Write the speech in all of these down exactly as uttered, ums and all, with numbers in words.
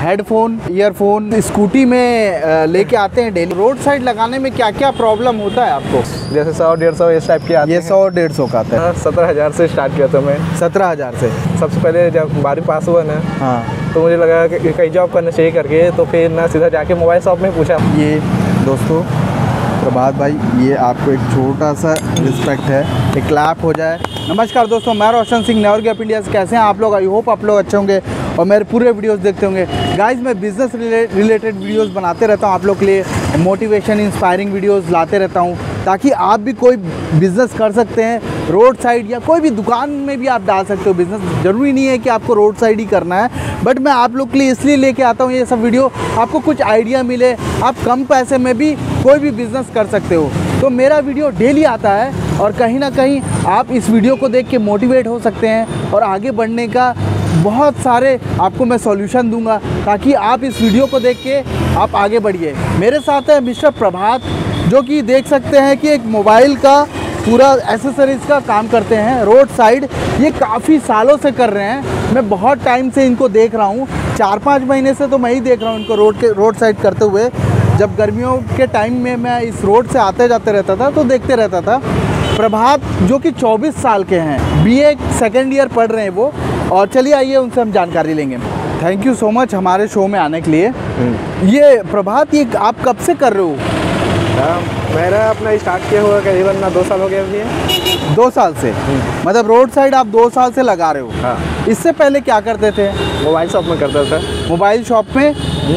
Headphone, earphone scooty में लेके आते हैं डेली। रोड साइड लगाने में क्या क्या प्रॉब्लम होता है आपको? जैसे सौ डेढ़ सौ इस टाइप के आते ये हैं। सौ डेढ़ सौ का आता है। सत्रह हज़ार से स्टार्ट किया था मैं। सत्रह हज़ार से। सबसे पहले जब बारहवीं पास हुआ ना, हाँ, तो मुझे लगा कि कहीं जॉब करना चाहिए करके, तो फिर ना सीधा जाके मोबाइल शॉप में पूछा। ये दोस्तों प्रभात भाई, ये आपको एक छोटा सा रिस्पेक्ट है, एक क्लैप हो जाए। नमस्कार दोस्तों, मैं Roshan Singh, never give up India से। कैसे हैं आप लोग? आई होप आप लोग अच्छे होंगे और मेरे पूरे वीडियोस देखते होंगे। गाइस, मैं बिज़नेस रिलेटेड वीडियोस बनाते रहता हूं आप लोग के लिए, मोटिवेशन इंस्पायरिंग वीडियोस लाते रहता हूं, ताकि आप भी कोई बिज़नेस कर सकते हैं रोड साइड, या कोई भी दुकान में भी आप डाल सकते हो बिज़नेस। ज़रूरी नहीं है कि आपको रोड साइड ही करना है, बट मैं आप लोग के लिए इसलिए लेके आता हूँ ये सब वीडियो, आपको कुछ आइडिया मिले, आप कम पैसे में भी कोई भी बिज़नेस कर सकते हो। तो मेरा वीडियो डेली आता है और कहीं ना कहीं आप इस वीडियो को देख के मोटिवेट हो सकते हैं और आगे बढ़ने का बहुत सारे आपको मैं सॉल्यूशन दूंगा, ताकि आप इस वीडियो को देख के आप आगे बढ़िए। मेरे साथ है मिस्टर प्रभात, जो कि देख सकते हैं कि एक मोबाइल का पूरा एसेसरीज़ का काम करते हैं रोड साइड। ये काफ़ी सालों से कर रहे हैं, मैं बहुत टाइम से इनको देख रहा हूँ, चार पाँच महीने से तो मैं ही देख रहा हूँ इनको रोड के रोड साइड करते हुए। जब गर्मियों के टाइम में मैं इस रोड से आते जाते रहता था तो देखते रहता था। प्रभात जो कि चौबीस साल के हैं, बीए सेकेंड ईयर पढ़ रहे हैं वो, और चलिए आइए उनसे हम जानकारी लेंगे। थैंक यू सो मच हमारे शो में आने के लिए। ये प्रभात, ये आप कब से कर रहे हो? हाँ, मैंने अपना स्टार्ट किया हुआ करीबन ना दो साल हो गए अभी। दो साल से? मतलब रोड साइड आप दो साल से लगा रहे हो? हाँ। इससे पहले क्या करते थे? मोबाइल शॉप में करता था। मोबाइल शॉप में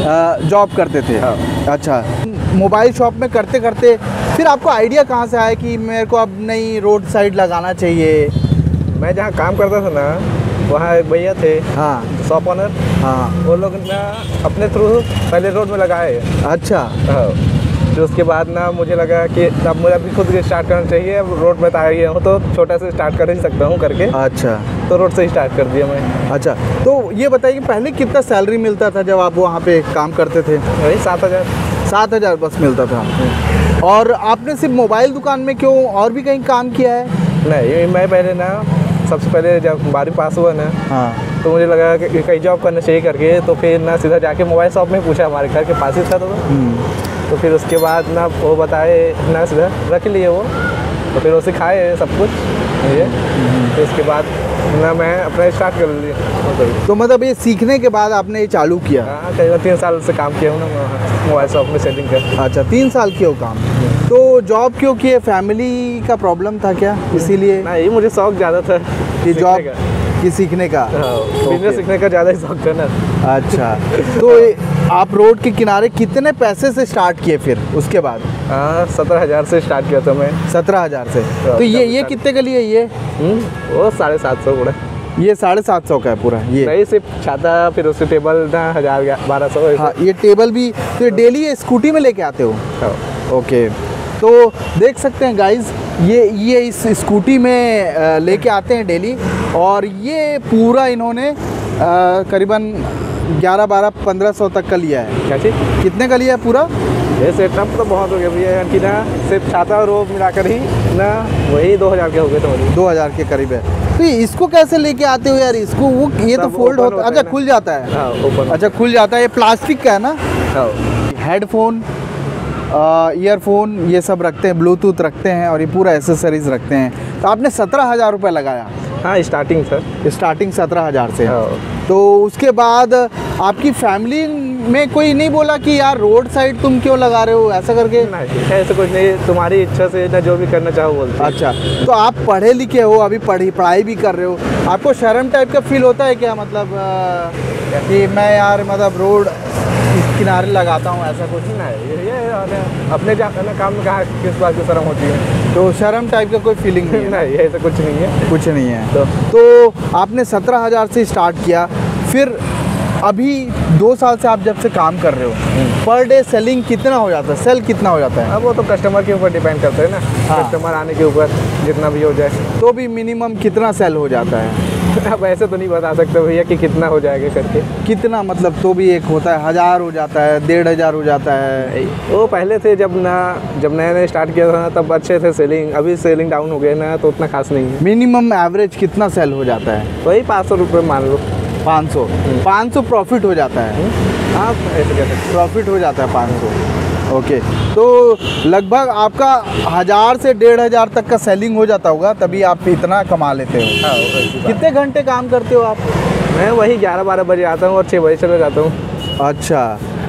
जॉब करते थे? हाँ। अच्छा, मोबाइल शॉप में करते करते फिर आपको आइडिया कहाँ से आया कि मेरे को अब नई रोड साइड लगाना चाहिए? मैं जहाँ काम करता था ना, वहाँ एक भैया थे, हाँ, शॉप ओनर। हाँ। वो लोग ना अपने थ्रू पहले रोड में लगाए। अच्छा। हाँ, फिर उसके बाद ना मुझे लगा कि अब मुझे भी खुद स्टार्ट करना चाहिए। अब रोड में आ गया हूँ तो छोटा से स्टार्ट कर ही सकता हूँ करके। अच्छा, तो रोड से ही स्टार्ट कर दिया मैं। अच्छा, तो ये बताइए कि पहले कितना सैलरी मिलता था जब आप वहाँ पे काम करते थे? वही सात हज़ार सात हज़ार बस मिलता था। और आपने सिर्फ मोबाइल दुकान में क्यों, और भी कहीं काम किया है? नहीं, मैं पहले ना सबसे पहले जब बारहवीं पास हुआ ना, हाँ, तो मुझे लगा कि कहीं जॉब करना चाहिए करके, तो फिर ना सीधा जाके मोबाइल शॉप में पूछा, हमारे घर के पास ही था। तो तो फिर उसके बाद ना वो बताए ना, सीधा रख लिए वो, तो फिर वो सिखाए सब कुछ ये। तो उसके बाद ना मैं अपना स्टार्ट कर लिया। तो मतलब ये सीखने के बाद आपने ये चालू किया? हाँ, करीबन तीन साल से काम किया हूँ ना मोबाइल शॉप में सेलिंग कर। अच्छा, तीन साल किया हो काम। तो जॉब क्यों किए? फैमिली का प्रॉब्लम था क्या इसीलिए? नहीं, मुझे शौक ज़्यादा था कि जॉब की सीखने का? बिजनेस सीखने का ज़्यादा ही शौक था ना। अच्छा, तो आप रोड के किनारे कितने पैसे से स्टार्ट किए फिर उसके बाद? हाँ, सत्रह हज़ार से स्टार्ट किया था मैं। सत्रह हज़ार से? तो ये ये कितने का लिए ये? वो साढ़े सात सौ पूरा। ये साढ़े सात सौ का है पूरा? ये नहीं, सिर्फ छाता, फिर उसके टेबल ना हज़ार बारह सौ। हाँ, ये टेबल भी तो ये डेली ये स्कूटी में लेके आते हो? हाँ। ओके, तो देख सकते हैं गाइज, ये ये इस स्कूटी में लेके आते हैं डेली, और ये पूरा इन्होंने करीबन ग्यारह बारह पंद्रह सौ तक का लिया है। क्या चीज़? कितने का लिया है पूरा? ये सेटअप तो बहुत हो गया भैया कि ना, सिर्फ छाता और वो मिलाकर ही ना वही दो हज़ार के हो गए थे। दो हज़ार के करीब है। तो इसको कैसे लेके आते हो यार? इसको वो ये तो फोल्ड होता है। अच्छा, खुल जाता है? हाँ, ओपन। अच्छा, खुल जाता है। ये प्लास्टिक का है ना? हाँ। हेडफोन, ईयरफोन, ये सब रखते हैं, ब्लूटूथ रखते हैं, और ये पूरा एसेसरीज रखते हैं। तो आपने सत्रह हज़ार रुपये लगाया? हाँ, स्टार्टिंग सर। स्टार्टिंग सत्रह हज़ार से। हाँ। तो उसके बाद आपकी फैमिली में कोई नहीं बोला कि यार रोड साइड तुम क्यों लगा रहे हो, ऐसा करके? नहीं, ऐसा कुछ नहीं, तुम्हारी इच्छा से ना जो भी करना चाहो बोलते। अच्छा, तो आप पढ़े लिखे हो, अभी पढ़ी पढ़ाई भी कर रहे हो, आपको शर्म टाइप का फील होता है क्या? मतलब आ, कि मैं यार मतलब रोड किनारे लगाता हूँ, ऐसा कुछ? नहीं, ये अपने जाना काम में कहाँ किस बात की शर्म होती है? तो शर्म टाइप का कोई फीलिंग नहीं है? नहीं, ऐसा कुछ नहीं है। कुछ नहीं है। तो, तो आपने सत्रह हज़ार से स्टार्ट किया, फिर अभी दो साल से आप जब से काम कर रहे हो, पर डे सेलिंग कितना हो जाता है? सेल कितना हो जाता है? अब वो तो कस्टमर के ऊपर डिपेंड करता है ना। हाँ। कस्टमर आने के ऊपर जितना भी हो जाए। तो भी मिनिमम कितना सेल हो जाता है? अब ऐसे तो नहीं बता सकते भैया कि कितना हो जाएगा करके। कितना मतलब? तो भी एक होता है हज़ार हो जाता है, डेढ़ हज़ार हो जाता है। वो पहले थे जब ना, जब नया नया स्टार्ट किया था ना, तब अच्छे थे सेलिंग। अभी सेलिंग डाउन हो गए ना, तो उतना खास नहीं है। मिनिमम एवरेज कितना सेल हो जाता है? वही पाँच सौ रुपये मान लो। पाँच सौ पाँच सौ प्रॉफिट हो जाता है। हाँ ऐसे कह सकते प्रॉफिट हो जाता है पाँच सौ। ओके, तो लगभग आपका हज़ार से डेढ़ हज़ार तक का सेलिंग हो जाता होगा, तभी आप इतना कमा लेते हो। हाँ वैसी बात। कितने घंटे काम करते हो आप? मैं वही ग्यारह बारह बजे आता हूँ और छः बजे चले जाता हूँ। अच्छा,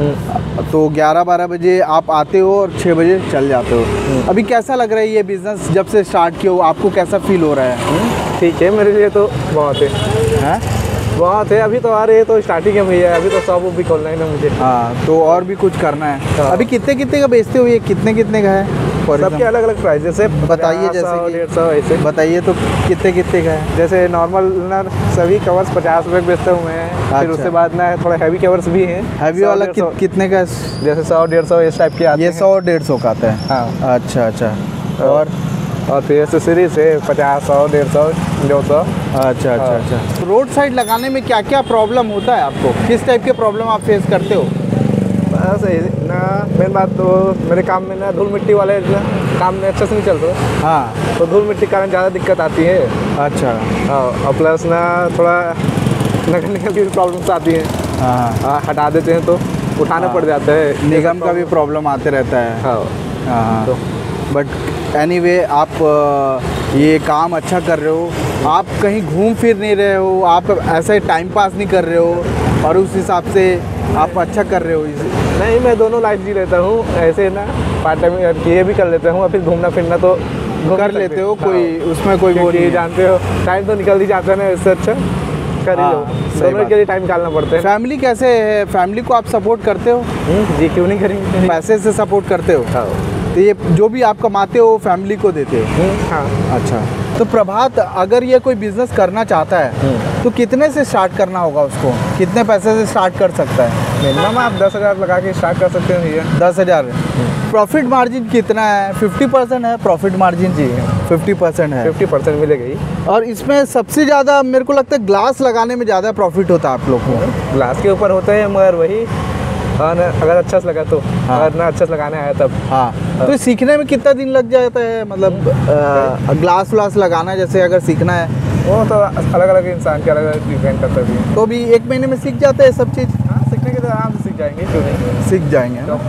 तो ग्यारह बारह बजे आप आते हो और छः बजे चल जाते हो। अभी कैसा लग रहा है ये बिज़नेस जब से स्टार्ट किया हो, आपको कैसा फील हो रहा है? ठीक है, मेरे लिए तो बहुत है। हैं? बहुत है, अभी तो आ रहे हैं तो स्टार्टिंग है भैया, अभी तो शॉप भी खोलना है ना मुझे। हाँ, तो और भी कुछ करना है। हाँ। अभी कितने कितने का बेचते हो ये, कितने कितने का है? For सबके example, अलग अलग प्राइजेस है, बताइए जैसे कि- डेढ़ सौ ऐसे। बताइए तो कितने कितने का है? जैसे नॉर्मल ना सभी कवर्स पचास रुपये के बेचता हूँ मैं। फिर अच्छा। उसके बाद ना थोड़ा हैवी कवर्स भी हैं। हैवी सौ, वाला डेढ़ कि, सौ। कितने का है? जैसे सौ डेढ़ सौ इस टाइप के आते ये हैं। सौ डेढ़ सौ का आता है। हाँ, अच्छा अच्छा। और और फिर एसेसरीज है पचास सौ डेढ़ सौ दो सौ। अच्छा अच्छा हाँ। अच्छा। रोड साइड लगाने में क्या क्या प्रॉब्लम होता है आपको? किस टाइप के प्रॉब्लम आप फेस करते हो? बस यही ना, मेन बात तो मेरे काम में ना धूल मिट्टी वाले ना काम में अच्छे से नहीं चल रहा, हाँ। तो धूल मिट्टी के कारण ज़्यादा दिक्कत आती है। अच्छा। हाँ, और प्लस ना थोड़ा नकल निकल की प्रॉब्लम्स आती हैं। हाँ, हाँ, हटा देते हैं तो उठाना हाँ। पड़ जाता है। निगम का भी प्रॉब्लम आते रहता है। हाँ हाँ, तो बट एनीवे आप अ, ये काम अच्छा कर रहे हो। आप कहीं घूम फिर नहीं रहे हो, आप ऐसे टाइम पास नहीं कर रहे हो, और उस हिसाब से आप अच्छा कर रहे हो इसे। नहीं, मैं दोनों लाइफ जी लेता हूँ ऐसे ना, पार्ट टाइम ये भी कर लेता हूँ और फिर घूमना फिरना तो घूम कर ही लेते सकते हो, हैं। कोई हाँ, उसमें कोई वो क्योंकि नहीं है। जानते हो टाइम तो निकल ही जाता है ना, इससे अच्छा कर ही हाँ, लो। सही दोनों बात। के लिए टाइम निकालना पड़ता है। फैमिली कैसे है? फैमिली को आप सपोर्ट करते हो? हम्म, जी क्यों नहीं करेंगे। पैसे से सपोर्ट करते हो? हाँ। तो ये जो भी आप कमाते हो फैमिली को देते हो? हम्म, हाँ। अच्छा, तो प्रभात अगर ये कोई बिजनेस करना चाहता है तो कितने से स्टार्ट करना होगा उसको? कितने पैसे से स्टार्ट कर सकता है? मिनिमम आप दस हज़ार लगा के स्टार्ट कर सकते हैं भैया। दस हज़ार। प्रॉफिट मार्जिन कितना है? फिफ्टी परसेंट है प्रॉफिट मार्जिन? जी फिफ्टी परसेंट है। फिफ्टी परसेंट मिलेगा ही। और इसमें सबसे ज़्यादा मेरे को लगता है ग्लास लगाने में ज़्यादा प्रॉफिट होता है आप लोग को। ग्लास के ऊपर होता है, मगर वही हाँ ना, अगर अच्छा से लगा तो। हाँ। अगर ना अच्छा से लगाने आया तब। हाँ, तो ये सीखने में कितना दिन लग जाता है? मतलब अ, ग्लास व्लास लगाना जैसे अगर सीखना है वो तो अलग अलग इंसान के अलग अलग डिपेंड करता है। तो भी एक महीने में सीख जाते हैं सब चीज़? हाँ, सीखने के तो आराम से सीख जाएंगे, क्यों नहीं। सीख जाएंगे ना।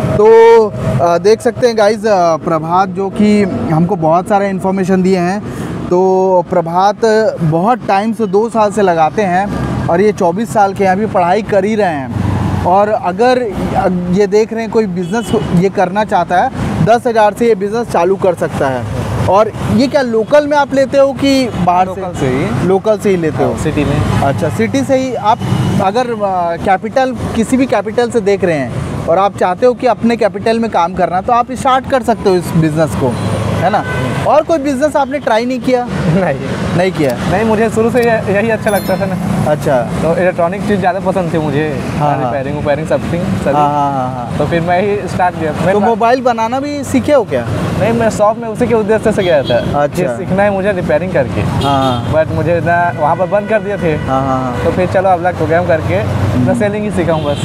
तो अ, देख सकते हैं गाइज, प्रभात जो कि हमको बहुत सारे इन्फॉर्मेशन दिए हैं। तो प्रभात बहुत टाइम से, दो साल से लगाते हैं और ये चौबीस साल के हैं, अभी पढ़ाई कर ही रहे हैं। और अगर ये देख रहे हैं कोई बिज़नेस ये करना चाहता है, दस हज़ार से ये बिज़नेस चालू कर सकता है। और ये क्या लोकल में आप लेते हो कि बाहर से? लोकल से ही। लोकल से ही लेते हो? सिटी में। अच्छा, सिटी से ही। आप अगर कैपिटल, किसी भी कैपिटल से देख रहे हैं और आप चाहते हो कि अपने कैपिटल में काम करना, तो आप स्टार्ट कर सकते हो इस बिज़नेस को, है ना। और कोई बिज़नेस आपने ट्राई नहीं किया? नहीं नहीं किया? नहीं, मुझे शुरू से ये- यही अच्छा लगता था ना, अच्छा। तो इलेक्ट्रॉनिक चीज़ ज़्यादा पसंद थी मुझे। हाँ, हाँ। रिपेयरिंग उपैरिंग समथिंग हाँ सभी। हाँ हाँ हाँ। तो फिर मैं ही स्टार्ट किया। तो मैं मोबाइल बनाना भी सीखे हो क्या? नहीं, मैं शॉप में उसी के उद्देश्य से गया था। अच्छा। कि सीखना है मुझे रिपेयरिंग करके, हाँ बट मुझे ना वहाँ पर बंद कर दिए थे। हाँ हाँ हाँ। तो फिर चलो अब लग प्रोग्राम करके मैं सेलिंग ही सीखा हूँ बस।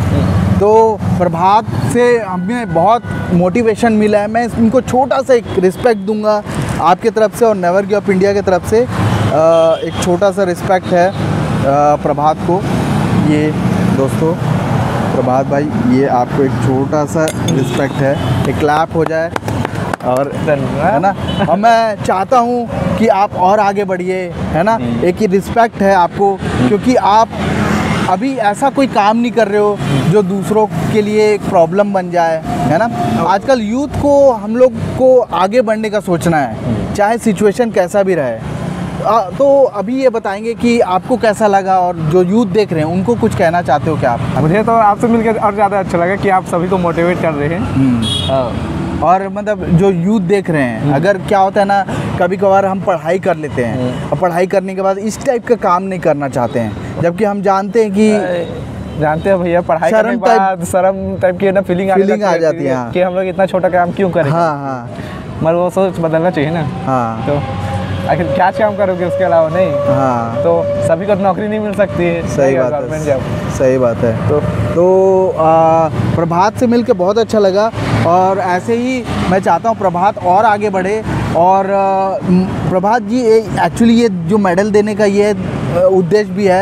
तो प्रभात से हमें बहुत मोटिवेशन मिला है। मैं इनको छोटा सा एक रिस्पेक्ट दूंगा आपके तरफ से और नेवर गिव अप इंडिया की तरफ से। अ, एक छोटा सा रिस्पेक्ट है अ, प्रभात को। ये दोस्तों, प्रभात भाई, ये आपको एक छोटा सा रिस्पेक्ट है, एक क्लैप हो जाए। और है ना, और मैं चाहता हूँ कि आप और आगे बढ़िए, है ना। एक ही रिस्पेक्ट है आपको, क्योंकि आप अभी ऐसा कोई काम नहीं कर रहे हो जो दूसरों के लिए एक प्रॉब्लम बन जाए, है ना। आजकल यूथ को, हम लोग को आगे बढ़ने का सोचना है, चाहे सिचुएशन कैसा भी रहे। आ, तो अभी ये बताएंगे कि आपको कैसा लगा, और जो यूथ देख रहे हैं उनको कुछ कहना चाहते हो क्या आप? मुझे तो आपसे मिलकर और ज़्यादा अच्छा लगा कि आप सभी को मोटिवेट कर रहे हैं। और मतलब जो यूथ देख रहे हैं, अगर क्या होता है ना, कभी कभार हम पढ़ाई कर लेते हैं और पढ़ाई करने के बाद इस टाइप का काम नहीं करना चाहते हैं, जबकि हम जानते हैं कि जानते हैं भैया, पढ़ाई करने के बाद शर्म टाइप की ना फीलिंग फीलिंग आ जाती है हाँ। कि हम लोग इतना छोटा काम क्यों करें। हाँ हाँ मगर वो सोच बदलना चाहिए ना। हाँ तो आखिर क्या काम करोगे उसके अलावा? नहीं, हाँ, तो सभी को नौकरी नहीं मिल सकती है। सही बात गवर्नमेंट है, जॉब। सही बात है। तो तो आ, प्रभात से मिलके बहुत अच्छा लगा, और ऐसे ही मैं चाहता हूँ प्रभात और आगे बढ़े। और आ, प्रभात जी, एक्चुअली ये जो मेडल देने का ये उद्देश्य भी है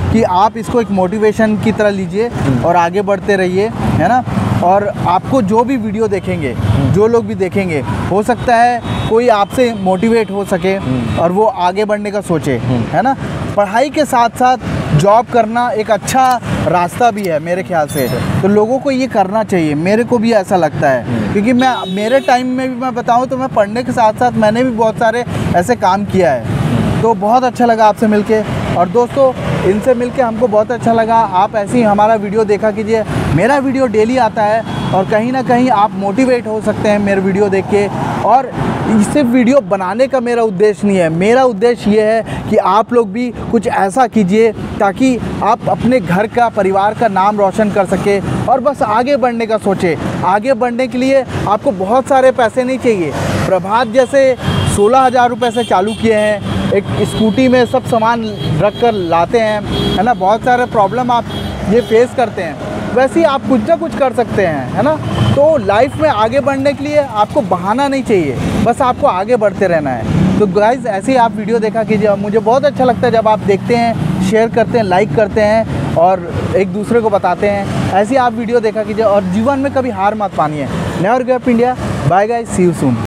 कि आप इसको एक मोटिवेशन की तरह लीजिए और आगे बढ़ते रहिए, है ना। और आपको जो भी वीडियो देखेंगे, जो लोग भी देखेंगे, हो सकता है कोई आपसे मोटिवेट हो सके और वो आगे बढ़ने का सोचे, है ना। पढ़ाई के साथ साथ जॉब करना एक अच्छा रास्ता भी है मेरे ख्याल से, तो लोगों को ये करना चाहिए, मेरे को भी ऐसा लगता है। क्योंकि मैं मेरे टाइम में भी मैं बताऊं तो मैं पढ़ने के साथ साथ मैंने भी बहुत सारे ऐसे काम किया है। तो बहुत अच्छा लगा आपसे मिलके, और दोस्तों इनसे मिलके हमको बहुत अच्छा लगा। आप ऐसे ही हमारा वीडियो देखा कीजिए, मेरा वीडियो डेली आता है और कहीं ना कहीं आप मोटिवेट हो सकते हैं मेरे वीडियो देख के। और सिर्फ वीडियो बनाने का मेरा उद्देश्य नहीं है, मेरा उद्देश्य ये है कि आप लोग भी कुछ ऐसा कीजिए ताकि आप अपने घर का, परिवार का नाम रोशन कर सके और बस आगे बढ़ने का सोचे। आगे बढ़ने के लिए आपको बहुत सारे पैसे नहीं चाहिए। प्रभात जैसे सोलह हज़ार रुपये से चालू किए हैं, एक स्कूटी में सब सामान रख कर लाते हैं, है ना। बहुत सारे प्रॉब्लम आप ये फेस करते हैं, वैसे ही आप कुछ ना कुछ कर सकते हैं, है ना। तो लाइफ में आगे बढ़ने के लिए आपको बहाना नहीं चाहिए, बस आपको आगे बढ़ते रहना है। तो गाइज़ ऐसे ही आप वीडियो देखा कीजिए। मुझे बहुत अच्छा लगता है जब आप देखते हैं, शेयर करते हैं, लाइक करते हैं और एक दूसरे को बताते हैं। ऐसे ही आप वीडियो देखा कीजिए और जीवन में कभी हार मत मानिए। Never give up India. Bye guys, see you soon.